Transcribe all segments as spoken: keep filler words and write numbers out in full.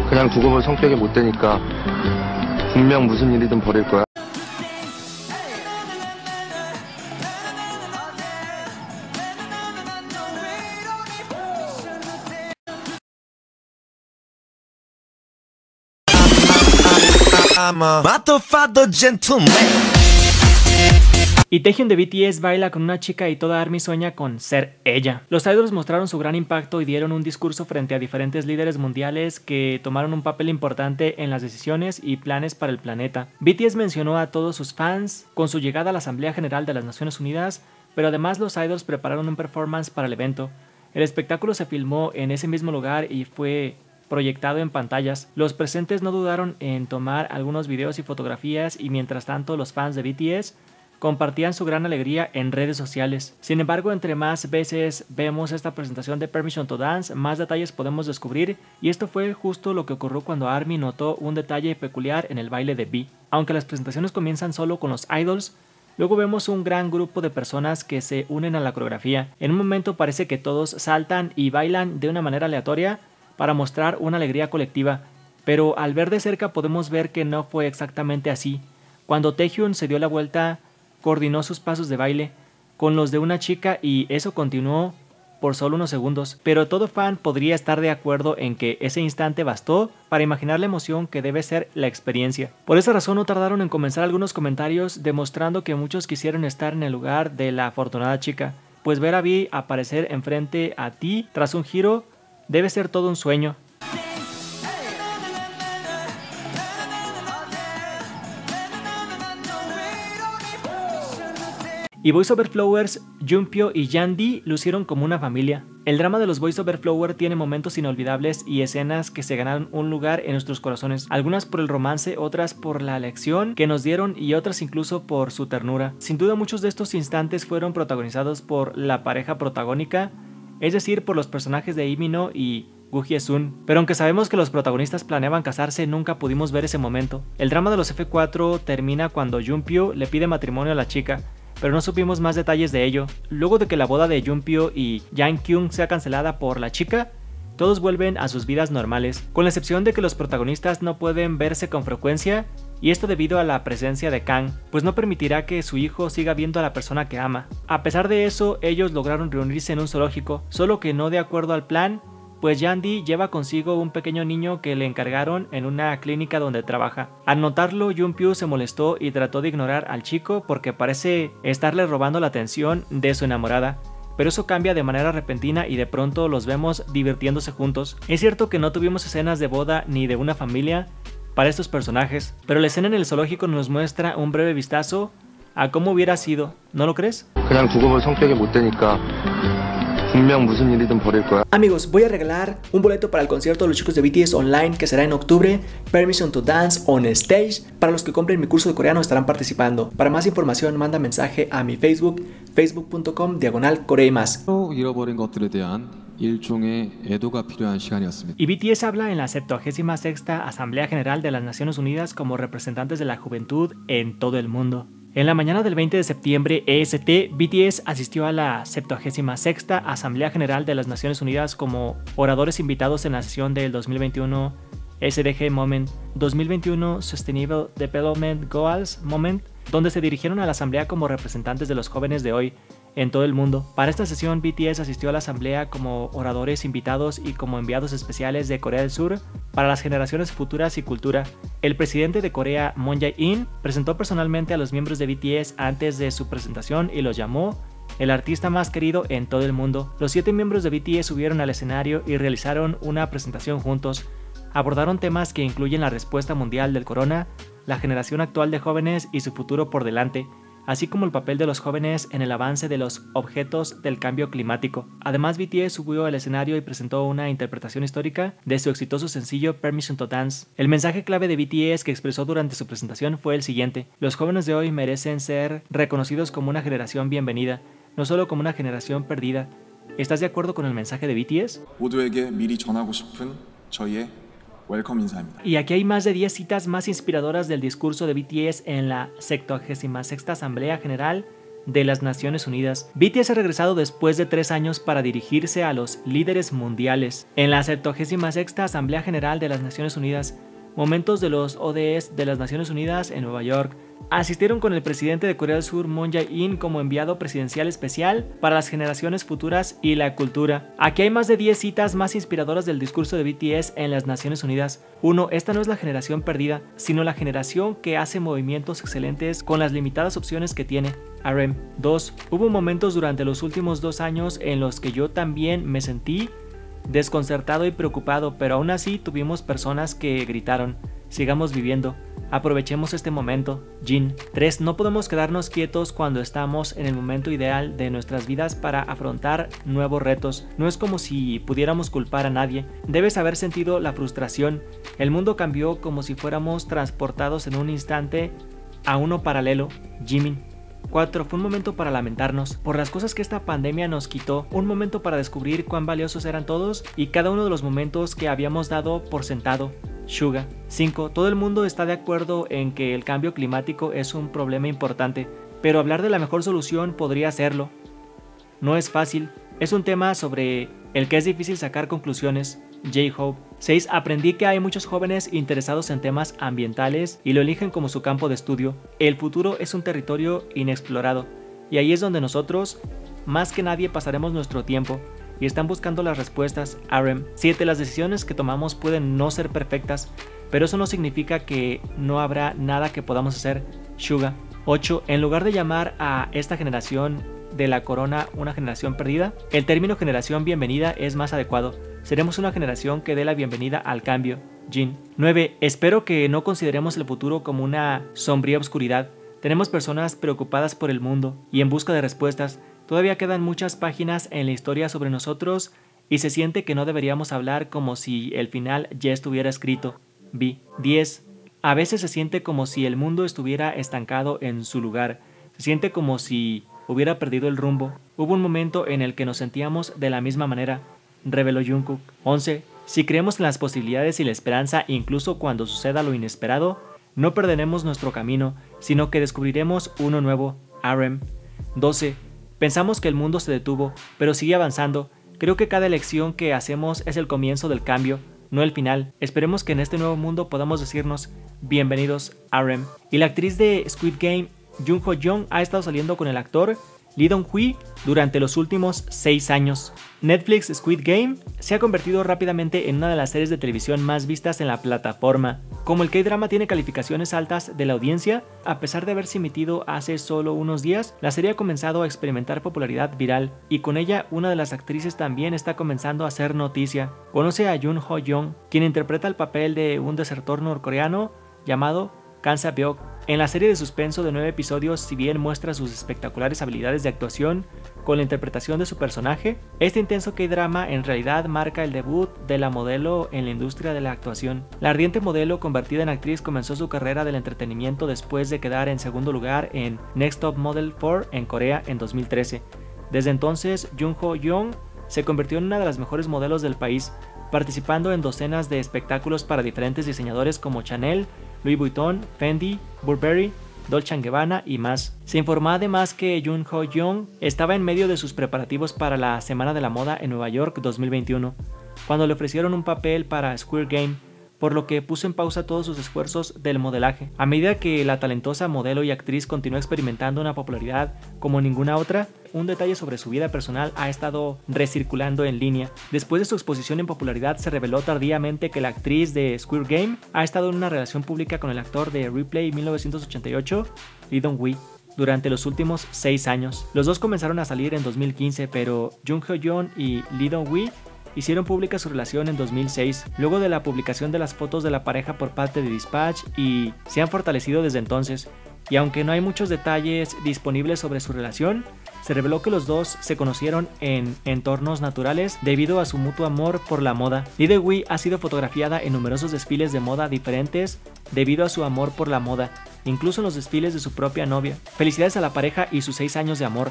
그냥 두고 볼 성격이 못 되니까 분명 무슨 일이든 벌일 거야. Y Taehyun de B T S baila con una chica y toda ARMY sueña con ser ella. Los idols mostraron su gran impacto y dieron un discurso frente a diferentes líderes mundiales que tomaron un papel importante en las decisiones y planes para el planeta. B T S mencionó a todos sus fans con su llegada a la Asamblea General de las Naciones Unidas, pero además los idols prepararon un performance para el evento. El espectáculo se filmó en ese mismo lugar y fue proyectado en pantallas. Los presentes no dudaron en tomar algunos videos y fotografías, y mientras tanto los fans de B T S compartían su gran alegría en redes sociales. Sin embargo, entre más veces vemos esta presentación de Permission to Dance, más detalles podemos descubrir, y esto fue justo lo que ocurrió cuando ARMY notó un detalle peculiar en el baile de V. Aunque las presentaciones comienzan solo con los idols, luego vemos un gran grupo de personas que se unen a la coreografía. En un momento parece que todos saltan y bailan de una manera aleatoria para mostrar una alegría colectiva, pero al ver de cerca podemos ver que no fue exactamente así. Cuando Taehyun se dio la vuelta, coordinó sus pasos de baile con los de una chica y eso continuó por solo unos segundos, pero todo fan podría estar de acuerdo en que ese instante bastó para imaginar la emoción que debe ser la experiencia. Por esa razón no tardaron en comenzar algunos comentarios demostrando que muchos quisieron estar en el lugar de la afortunada chica, pues ver a V aparecer enfrente a ti tras un giro debe ser todo un sueño. Y Boys Over Flowers, Jungpyo y Yandy lucieron como una familia. El drama de los Boys Over Flowers tiene momentos inolvidables y escenas que se ganaron un lugar en nuestros corazones, algunas por el romance, otras por la lección que nos dieron y otras incluso por su ternura. Sin duda muchos de estos instantes fueron protagonizados por la pareja protagónica, es decir, por los personajes de Lee Min-ho y Gu Hye-sun, pero aunque sabemos que los protagonistas planeaban casarse, nunca pudimos ver ese momento. El drama de los F cuatro termina cuando Jungpyo le pide matrimonio a la chica, pero no supimos más detalles de ello. Luego de que la boda de Jungpyo y Jang-kyung sea cancelada por la chica, todos vuelven a sus vidas normales, con la excepción de que los protagonistas no pueden verse con frecuencia, y esto debido a la presencia de Kang, pues no permitirá que su hijo siga viendo a la persona que ama. A pesar de eso, ellos lograron reunirse en un zoológico, solo que no de acuerdo al plan, pues Yandy lleva consigo un pequeño niño que le encargaron en una clínica donde trabaja. Al notarlo, Jungpyo se molestó y trató de ignorar al chico porque parece estarle robando la atención de su enamorada, pero eso cambia de manera repentina y de pronto los vemos divirtiéndose juntos. Es cierto que no tuvimos escenas de boda ni de una familia para estos personajes, pero la escena en el zoológico nos muestra un breve vistazo a cómo hubiera sido, ¿no lo crees? 그냥 두고 볼 성격이 못 되니까 분명 무슨 일이든 벌일 거야. Amigos, voy a regalar un boleto para el concierto de los chicos de B T S online que será en octubre, Permission to Dance on Stage. Para los que compren mi curso de coreano estarán participando. Para más información manda mensaje a mi Facebook, facebook punto com diagonal corea y más. 잃어버린 것들에 대한 일종의 애도가 필요한 시간이었습니다. Y B T S habla en la septuagésima sexta Asamblea General de las Naciones Unidas como representantes de la juventud en todo el mundo. En la mañana del veinte de septiembre E S T, B T S asistió a la septuagésima sexta Asamblea General de las Naciones Unidas como oradores invitados en la sesión del dos mil veintiuno S D G Moment, dos mil veintiuno Sustainable Development Goals Moment, donde se dirigieron a la asamblea como representantes de los jóvenes de hoy en todo el mundo. Para esta sesión, B T S asistió a la asamblea como oradores invitados y como enviados especiales de Corea del Sur para las generaciones futuras y cultura. El presidente de Corea, Moon Jae-in, presentó personalmente a los miembros de B T S antes de su presentación y los llamó el artista más querido en todo el mundo. Los siete miembros de B T S subieron al escenario y realizaron una presentación juntos. Abordaron temas que incluyen la respuesta mundial del corona, la generación actual de jóvenes y su futuro por delante, así como el papel de los jóvenes en el avance de los objetos del cambio climático. Además, B T S subió al escenario y presentó una interpretación histórica de su exitoso sencillo Permission to Dance. El mensaje clave de B T S que expresó durante su presentación fue el siguiente: los jóvenes de hoy merecen ser reconocidos como una generación bienvenida, no solo como una generación perdida. ¿Estás de acuerdo con el mensaje de B T S? 모두에게 미리 전하고 싶은 저희의 웰컴 인사입니다. Y aquí hay más de diez citas más inspiradoras del discurso de B T S en la septuagésima sexta Asamblea General de las Naciones Unidas. B T S ha regresado después de tres años para dirigirse a los líderes mundiales. En la septuagésima sexta Asamblea General de las Naciones Unidas, momentos de los O D Es de las Naciones Unidas en Nueva York, asistieron con el presidente de Corea del Sur, Moon Jae-in, como enviado presidencial especial para las generaciones futuras y la cultura. Aquí hay más de diez citas más inspiradoras del discurso de B T S en las Naciones Unidas. uno. Esta no es la generación perdida, sino la generación que hace movimientos excelentes con las limitadas opciones que tiene. R M. dos. Hubo momentos durante los últimos dos años en los que yo también me sentí desconcertado y preocupado, pero aún así tuvimos personas que gritaron: sigamos viviendo, aprovechemos este momento. Jin. tres. No podemos quedarnos quietos cuando estamos en el momento ideal de nuestras vidas para afrontar nuevos retos. No es como si pudiéramos culpar a nadie. Debes haber sentido la frustración. El mundo cambió como si fuéramos transportados en un instante a uno paralelo. Jimin. cuatro. Fue un momento para lamentarnos por las cosas que esta pandemia nos quitó, un momento para descubrir cuán valiosos eran todos y cada uno de los momentos que habíamos dado por sentado. Suga. cinco. Todo el mundo está de acuerdo en que el cambio climático es un problema importante, pero hablar de la mejor solución podría serlo. No es fácil, es un tema sobre el que es difícil sacar conclusiones. J-Hope. seis. Aprendí que hay muchos jóvenes interesados en temas ambientales y lo eligen como su campo de estudio. El futuro es un territorio inexplorado y ahí es donde nosotros, más que nadie, pasaremos nuestro tiempo y están buscando las respuestas. R M. siete. Las decisiones que tomamos pueden no ser perfectas, pero eso no significa que no habrá nada que podamos hacer. Suga. ocho. En lugar de llamar a esta generación de la corona una generación perdida, el término generación bienvenida es más adecuado. Seremos una generación que dé la bienvenida al cambio. Jin. nueve. Espero que no consideremos el futuro como una sombría oscuridad. Tenemos personas preocupadas por el mundo y en busca de respuestas. Todavía quedan muchas páginas en la historia sobre nosotros y se siente que no deberíamos hablar como si el final ya estuviera escrito. B. diez. A veces se siente como si el mundo estuviera estancado en su lugar. Se siente como si hubiera perdido el rumbo. Hubo un momento en el que nos sentíamos de la misma manera, reveló Jungkook. once. Si creemos en las posibilidades y la esperanza, incluso cuando suceda lo inesperado, no perderemos nuestro camino, sino que descubriremos uno nuevo. R M. doce. Pensamos que el mundo se detuvo, pero sigue avanzando. Creo que cada elección que hacemos es el comienzo del cambio, no el final. Esperemos que en este nuevo mundo podamos decirnos bienvenidos, R M. Y la actriz de Squid Game, Jung Ho Yeon, ha estado saliendo con el actor Lee Dong-hui durante los últimos seis años. Netflix Squid Game se ha convertido rápidamente en una de las series de televisión más vistas en la plataforma. Como el K-drama tiene calificaciones altas de la audiencia, a pesar de haberse emitido hace solo unos días, la serie ha comenzado a experimentar popularidad viral y con ella una de las actrices también está comenzando a hacer noticia. Conoce a Jung Ho Yeon, quien interpreta el papel de un desertor norcoreano llamado Kang Sa-byuk. En la serie de suspenso de nueve episodios, si bien muestra sus espectaculares habilidades de actuación con la interpretación de su personaje, este intenso K-drama en realidad marca el debut de la modelo en la industria de la actuación. La ardiente modelo convertida en actriz comenzó su carrera del entretenimiento después de quedar en segundo lugar en Next Top Model cuatro en Corea en dos mil trece. Desde entonces, Jung Ho Yeon se convirtió en una de las mejores modelos del país, participando en docenas de espectáculos para diferentes diseñadores como Chanel, Louis Vuitton, Fendi, Burberry, Dolce and Gabbana y más. Se informó además que Jung Ho Yeon estaba en medio de sus preparativos para la Semana de la Moda en Nueva York dos mil veintiuno, cuando le ofrecieron un papel para Squid Game, por lo que puso en pausa todos sus esfuerzos del modelaje. A medida que la talentosa modelo y actriz continuó experimentando una popularidad como ninguna otra, un detalle sobre su vida personal ha estado recirculando en línea. Después de su exposición en popularidad, se reveló tardíamente que la actriz de Squid Game ha estado en una relación pública con el actor de Replay mil novecientos ochenta y ocho, Lee Dong-hui, durante los últimos seis años. Los dos comenzaron a salir en dos mil quince, pero Jung Ho Yeon y Lee Dong-hui hicieron pública su relación en dos mil seis, luego de la publicación de las fotos de la pareja por parte de Dispatch, y se han fortalecido desde entonces. Y aunque no hay muchos detalles disponibles sobre su relación, se reveló que los dos se conocieron en entornos naturales debido a su mutuo amor por la moda. Lee Dong-hui ha sido fotografiada en numerosos desfiles de moda diferentes debido a su amor por la moda, incluso en los desfiles de su propia novia. Felicidades a la pareja y sus seis años de amor.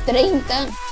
treinta